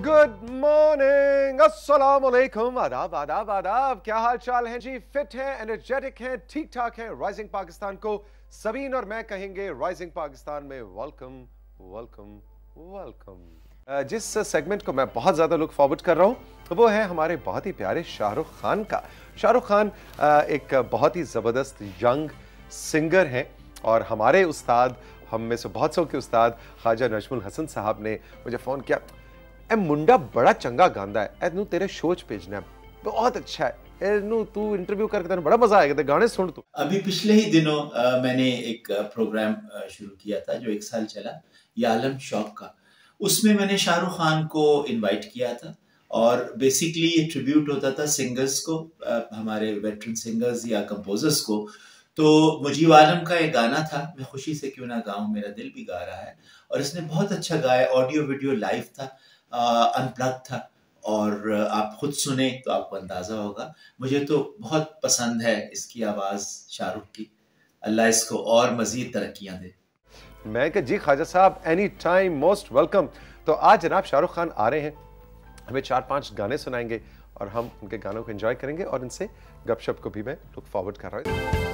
Good morning, अस्सलाम वालेकुम, आदाब आदाब आदाब। क्या हाल चाल है जी? फिट हैं, एनर्जेटिक हैं, ठीक ठाक हैं। राइजिंग पाकिस्तान को सबीन और मैं कहेंगे राइजिंग पाकिस्तान में वेलकम वेलकम वेलकम। जिस सेगमेंट को मैं बहुत ज्यादा लुक फॉरवर्ड कर रहा हूं वो है हमारे बहुत ही प्यारे शाहरुख खान का। शाहरुख खान एक बहुत ही जबरदस्त यंग सिंगर हैं और हमारे उस्ताद, हम में से बहुत सौ के उस्ताद ख्वाजा नजमुल हसन साहब ने मुझे फोन किया, ए मुंडा बड़ा चंगा गांदा है, ए नू तेरे शो च भेजना है, बहुत अच्छा है, ए नू तू इंटरव्यू करके तेरे बड़ा मजा आएगा, ते गाने सुन तू। अभी पिछले ही दिनों मैंने एक प्रोग्राम शुरू किया था जो 1 साल चला, ये आलम शौक का। उसमें मैंने शाहरुख खान को इनवाइट किया था और बेसिकली ये ट्रिब्यूट होता था सिंगर्स को, हमारे वेटरन सिंगर्स या कंपोजर्स को। तो मुजीब आलम का एक गाना था, मैं खुशी से क्यों ना गाऊं, मेरा दिल भी गा रहा है, और इसने बहुत अच्छा गाया। ऑडियो वीडियो लाइव था, अनप्लग था, और आप खुद सुने तो आपको अंदाजा होगा। मुझे तो बहुत पसंद है इसकी आवाज़ शाहरुख की। अल्लाह इसको और मजीद तरक्कियां दे। मैं कहा जी Khwaja Sahab any time most welcome. तो आज जनाब शाहरुख खान आ रहे हैं, हमें 4-5 गाने सुनाएंगे और हम उनके गानों को एंजॉय करेंगे और इनसे गपशप को भी मैं लुक फॉरवर्ड कर रहा हूँ।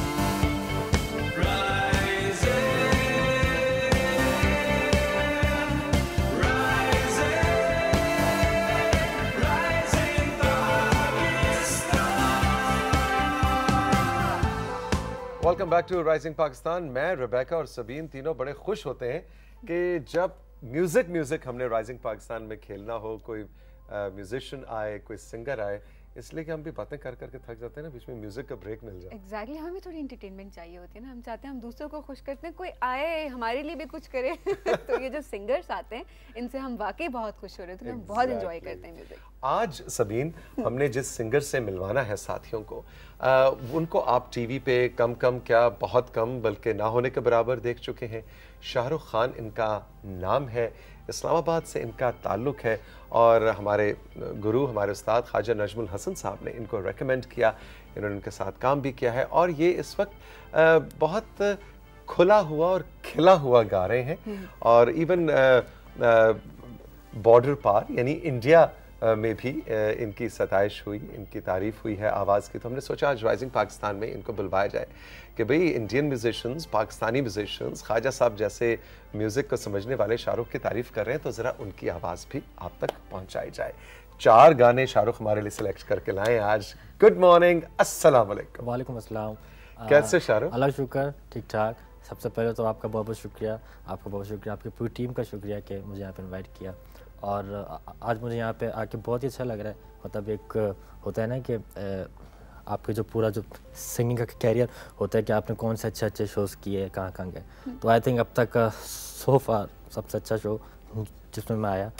Welcome back to rising Pakistan. मैं, रेबेका और सबीन तीनों बड़े खुश होते हैं कि जब म्यूजिक हमने राइजिंग पाकिस्तान में खेलना हो, कोई म्यूजिशियन आए, कोई सिंगर आए, इसलिए कि हम भी बातें कर करके थक जाते हैं ना, बीच में म्यूजिक का ब्रेक मिल जाए। एग्जैक्टली, हमें थोड़ी एंटरटेनमेंट चाहिए होती है ना, हम चाहते हैं हम दूसरों को खुश करते हैं, कोई आए हमारे लिए भी कुछ करे। तो ये जो सिंगर्स आते हैं इनसे हम वाकई बहुत खुश हो रहे थे, हम बहुत एंजॉय करते हैं म्यूजिक। आज सबीन हमने जिस सिंगर से मिलवाना है साथियों को, उनको आप टीवी पे कम क्या बहुत कम बल्कि ना होने के बराबर देख चुके हैं। शाहरुख खान इनका नाम है, इस्लामाबाद से इनका ताल्लुक़ है और हमारे गुरु, हमारे उस्ताद ख्वाजा नजमुल हसन साहब ने इनको रेकमेंड किया, इन्होंने उनके साथ काम भी किया है और ये इस वक्त बहुत खुला हुआ और खिला हुआ गा रहे हैं। और इवन बॉर्डर पार यानी इंडिया में भी इनकी सताइश हुई, इनकी तारीफ हुई है आवाज़ की। तो हमने सोचा आज राइजिंग पाकिस्तान में इनको बुलवाया जाए कि भाई Indian musicians, Pakistani musicians, Khwaja साहब जैसे म्यूज़िक को समझने वाले शाहरुख की तारीफ कर रहे हैं तो ज़रा उनकी आवाज़ भी आप तक पहुँचाई जाए। 4 गाने शाहरुख हमारे लिए सिलेक्ट करके लाए आज। गुड मॉर्निंग, अस्सलाम वालेकुम। वालेकुम अस्सलाम। कैसे शाहरुख? अल्लाह शुक्र, ठीक ठाक। सबसे पहले तो आपका बहुत बहुत शुक्रिया, आपका बहुत शुक्रिया, आपकी पूरी टीम का शुक्रिया कि मुझे यहाँ पे इनवाइट किया। और आज मुझे यहाँ पे आके बहुत ही अच्छा लग रहा है। मतलब एक होता है ना कि आपके जो पूरा जो सिंगिंग का कैरियर होता है कि आपने कौन से अच्छे शोज़ किए, कहाँ गए, तो आई थिंक अब तक सो फार सबसे अच्छा शो जिसमें मैं आया।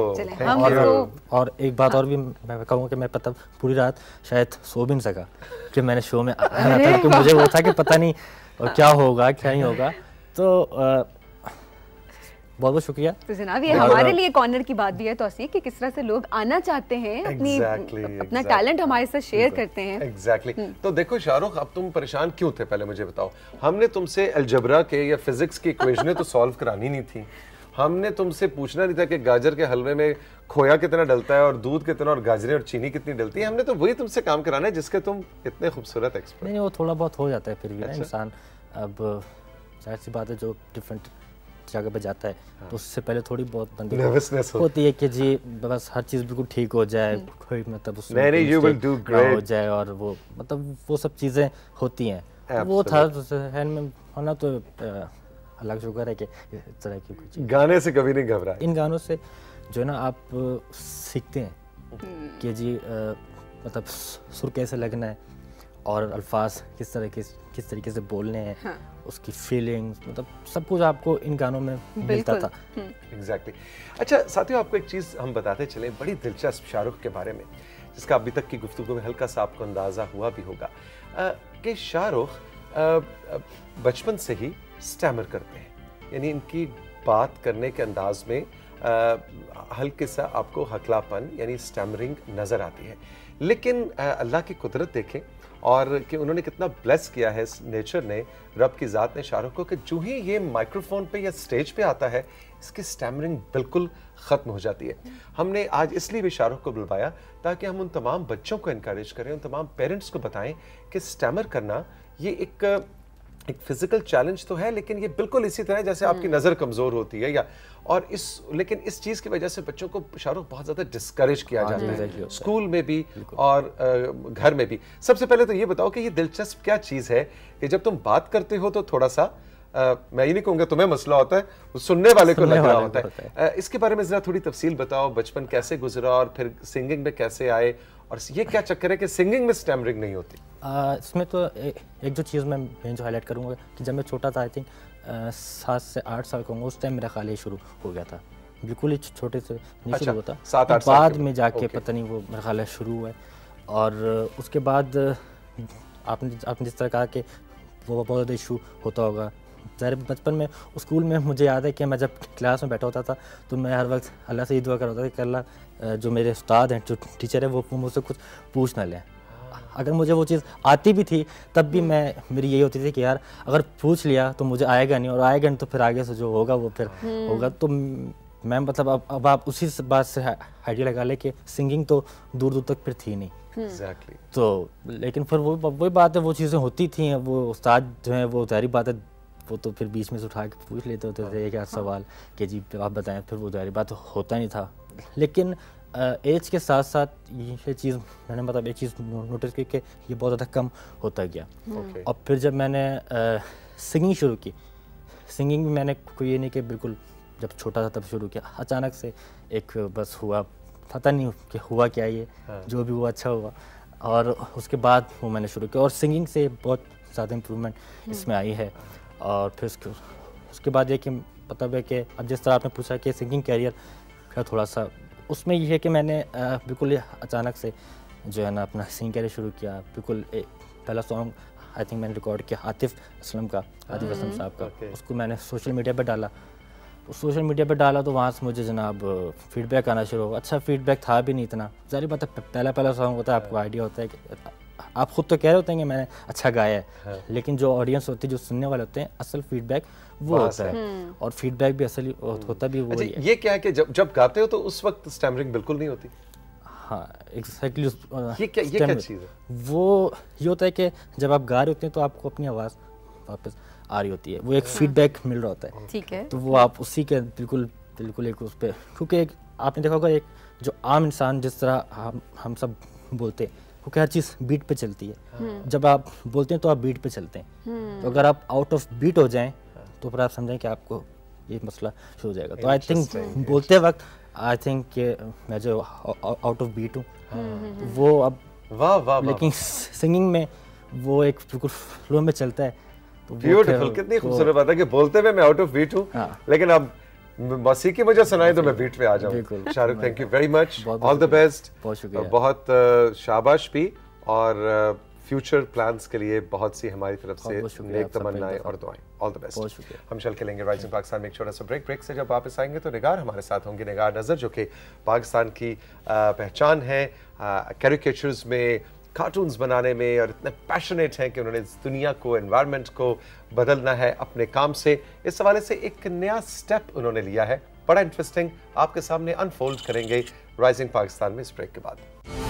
और एक बात और भी मैं कहूँगा कि मैं पता पूरी रात शायद सो भी नहीं सका कि मैंने शो में आया था, क्योंकि मुझे वो था कि पता नहीं और क्या होगा क्या नहीं होगा। तो बहुत बहुत शुक्रिया। तो जनाब ये हमारे लिए कॉर्नर की बात भी है तौसीक कि किस तरह से लोग आना चाहते हैं, अपना टैलेंट हमारे साथ शेयर करते हैं। एग्जैक्टली। तो देखो शाहरुख, अब तुम परेशान क्यों थे पहले मुझे बताओ। हमने तुमसे अलजबरा के या फिजिक्स की इक्वेशनें तो सॉल्व करानी नहीं थी, हमने तुमसे पूछना नहीं था कि गाजर के हलवे में खोया कितना डलता है और दूध कितना और गाजरें और चीनी कितनी डलती है। हमने तो वही तुमसे काम कराना है जिसके तुम इतने खूबसूरत एक्सपर्ट। नहीं, वो थोड़ा बहुत हो जाता है फिर भी। अच्छा। इंसान अब जाहिर सी बात है जो डिफरेंट जगह पे जाता है तो उससे पहले थोड़ी बहुत बंदे नर्वसनेस होती है कि जी बस हर चीज़ बिल्कुल ठीक हो जाए, कोई मतलब उसमें हो जाए, और वो मतलब वो सब चीज़ें होती हैं। वो था हैंड में होना तो अल्लाह का शुक्र है कि इस तरह की कुछ गाने से कभी नहीं घबराए। इन गानों से जो है ना आप सीखते हैं कि जी मतलब सुर कैसे लगना है और अल्फाज किस तरीके से बोलने हैं। हाँ। उसकी फीलिंग्स, मतलब सब कुछ आपको इन गानों में मिलता था। एग्जैक्टली। अच्छा साथियों, आपको एक चीज़ हम बताते चले बड़ी दिलचस्प शाहरुख के बारे में, जिसका अभी तक की गुफ्तगू में हल्का सा आपको अंदाज़ा हुआ भी होगा कि शाहरुख बचपन से ही स्टैमर करते हैं, यानी इनकी बात करने के अंदाज में हल्के सा आपको हकलापन यानी स्टैमरिंग नज़र आती है। लेकिन अल्लाह की कुदरत देखें, और कि उन्होंने कितना ब्लेस किया है इस नेचर ने, रब की ज़ात ने शाहरुख को, कि जो ही ये माइक्रोफोन पे या स्टेज पे आता है इसकी स्टैमरिंग बिल्कुल ख़त्म हो जाती है। हमने आज इसलिए भी शाहरुख को बुलवाया ताकि हम उन तमाम बच्चों को इनकरेज करें, उन तमाम पेरेंट्स को बताएं कि स्टैमर करना ये एक फिजिकल चैलेंज तो है, लेकिन ये बिल्कुल इसी तरह जैसे आपकी नज़र कमज़ोर होती है या और लेकिन इस चीज़ की वजह से बच्चों को शाहरुख बहुत ज़्यादा डिस्करेज किया जाता है, स्कूल में भी और घर में भी। सबसे पहले तो ये बताओ कि ये दिलचस्प क्या चीज़ है कि जब तुम बात करते हो तो थोड़ा सा मैं ये नहीं कहूँगा तुम्हें मसला होता है, सुनने वाले को लग रहा होता है। इसके बारे में ज़रा थोड़ी तफसील बताओ, बचपन कैसे गुजरा और फिर सिंगिंग में कैसे आए, और ये क्या चक्कर है कि सिंगिंग में स्टैमरिंग नहीं होती? इसमें तो एक जो चीज़ मैं जो हाईलाइट करूँगा कि जब मैं छोटा था, आई थिंक 7 से 8 साल का हूँ, उस टाइम मेरा ख्याल ये शुरू हो गया था, बिल्कुल ही छोटे से नहीं शुरू होता, 7-8 बाद में जाके पता नहीं वो मेरा ख्याल शुरू हुआ है। और उसके बाद आपने जिस तरह कहा कि वो बहुत ज़्यादा इशू होता होगा, ज़ाहिर बचपन में स्कूल में मुझे याद है कि मैं जब क्लास में बैठा होता था तो मैं हर वक्त अल्लाह से ये दुआ कर रहा था कि अल्लाह जो मेरे उस्ताद हैं, जो टीचर है, वो मुझसे कुछ पूछ ना लें। अगर मुझे वो चीज़ आती भी थी तब भी मेरी यही होती थी कि यार अगर पूछ लिया तो मुझे आएगा नहीं, और आएगा नहीं तो फिर आगे से जो होगा वो फिर होगा। तो मैं मतलब अब आप उसी बात से आइडिया लगा ले कि सिंगिंग तो दूर दूर तक फिर थी नहीं। Exactly. तो लेकिन फिर वही बात है, वो चीज़ें होती थी, वो उस्ताद जो हैं वो ज़ाहिर बात है वो तो फिर बीच में से उठा के पूछ लेते होते थे एक सवाल कि जी आप बताएं, फिर वो ज़ाहिर बात होता नहीं था। लेकिन एज के साथ साथ ये चीज़ मैंने मतलब एक चीज़ नोटिस की कि ये बहुत ज़्यादा कम होता गया। और फिर जब मैंने सिंगिंग शुरू की, सिंगिंग भी मैंने कोई ये नहीं कि बिल्कुल जब छोटा था तब शुरू किया, अचानक से एक बस हुआ, पता नहीं कि हुआ क्या, ये जो भी हुआ अच्छा हुआ, और उसके बाद वो मैंने शुरू किया और सिंगिंग से बहुत ज़्यादा इम्प्रूवमेंट इसमें आई है। और फिर उसके बाद ये कि मतलब है कि अब जिस तरह आपने पूछा कि सिंगिंग कैरियर का थोड़ा सा, उसमें ये है कि मैंने बिल्कुल अचानक से जो है ना अपना सिंगिंग कैरियर शुरू किया। बिल्कुल पहला सॉन्ग आई थिंक मैंने रिकॉर्ड किया आतिफ असलम साहब का, उसको मैंने सोशल मीडिया पे डाला। तो सोशल मीडिया पे डाला तो वहाँ से मुझे जनाब फीडबैक आना शुरू हुआ। अच्छा फीडबैक था भी नहीं इतना, ज़ाहिर बात है पहला सॉन्ग होता है, आपको आइडिया होता है कि आप खुद तो कह रहे होते हैं कि मैंने अच्छा गाया है, लेकिन जो ऑडियंस होती है, जो सुनने वाले होते हैं, असल फीडबैक वो होता है, और फीडबैक भी असल होता भी वो है। ये क्या है कि जब गाते हो तो उस वक्त स्टैमरिंग बिल्कुल नहीं होती? हाँ एग्जैक्टली। ये क्या चीज़ है? वो ये होता है कि जब आप गा रहे होते हैं तो आपको अपनी आवाज़ वापस आ रही होती है, वो एक फीडबैक मिल रहा होता है, ठीक है, तो वो आप उसी के बिल्कुल एक उस पर, क्योंकि एक आपने देखा होगा एक जो आम इंसान जिस तरह हम सब बोलते हैं, क्योंकि हर चीज़ बीट पे चलती है, जब आप बोलते हैं तो आप बीट पे चलते हैं, तो अगर आप आउट ऑफ बीट हो जाएं तो फिर आप समझें कि आपको ये मसला शुरू हो जाएगा। तो आई थिंक बोलते वक्त आई थिंक कि मैं जो आउट ऑफ बीट हूँ वो अब वाह, लेकिन सिंगिंग में वो एक बिल्कुल फ्लो में चलता है। तो ब्यूटीफुल, कितनी खूबसूरत बात है कि बोलते हुए मैं आउट ऑफ बीट हूँ, लेकिन अब मौसीकी मुझे सुनाई तो मैं बीट पे आ जाऊँ। Shahrukh, thank you very much, all the best, बहुत शुक्रिया, बहुत शाबाश भी, और फ्यूचर प्लान्स के लिए बहुत सी हमारी तरफ से नेक तमन्नाएं और दुआएं। All the best. हम चल के लेंगे राइजिंग पाकिस्तान में एक छोटा सा ब्रेक से जब वापस आएंगे तो निगार हमारे साथ होंगे, निगार नज़र, जो कि पाकिस्तान की पहचान है कैरिकेचर्स में, कार्टून्स बनाने में, और इतने पैशनेट हैं कि उन्होंने इस दुनिया को, एनवायरनमेंट को बदलना है अपने काम से। इस हवाले से एक नया स्टेप उन्होंने लिया है, बड़ा इंटरेस्टिंग, आपके सामने अनफोल्ड करेंगे राइजिंग पाकिस्तान में इस ब्रेक के बाद।